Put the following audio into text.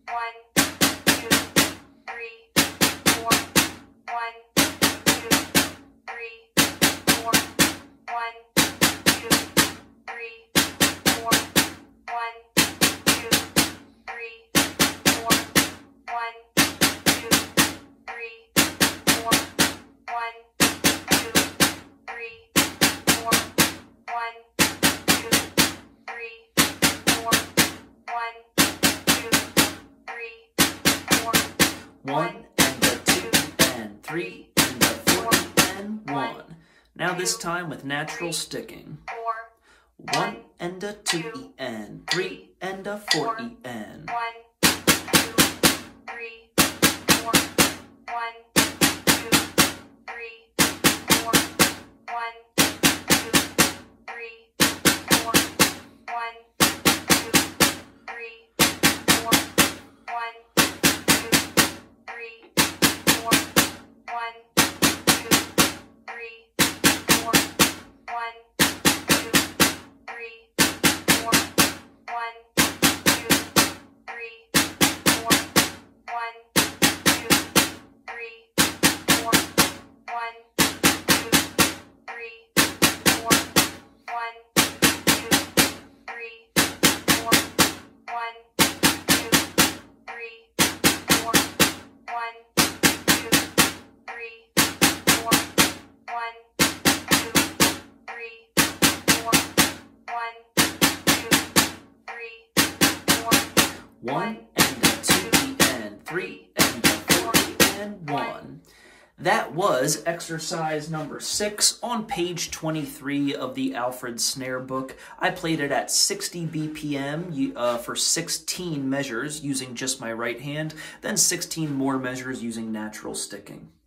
1, 2, 3, 4. 1, 2, 3, 4. 1, 2, 3, 4. 1, 2, 3, 4. 1, 2, 3, 4. 1, 2, 3, 4. 1, 2, 3, 4. 1, 2, 3, 4. 1 and a 2 and 3 and a 4 and 1. Now this time with natural sticking. 1 and a 2 en, 3 and a 4 en. 1, 2, 3, 4. 1, 2, 3, 4. 1, 2, 3, 4. 1, 2, 3, 4. 1, 2, 3, 4. 1, 2, 3, 4. 1, 2, 3, 4. 1, 2, 3, 4. 1, 2, 3, 4. 1, 2, 3, 4. 1, 2, 3, 4. 1, 2, 3, 4. 1, 2, 3, 4. 1, 2, 3, 4. 1, 2, 3, 4. 1 and a 2 and 3 and a 4 and 1. That was exercise number 6 on page 23 of the Alfred snare book. I played it at 60 BPM for 16 measures using just my right hand, then 16 more measures using natural sticking.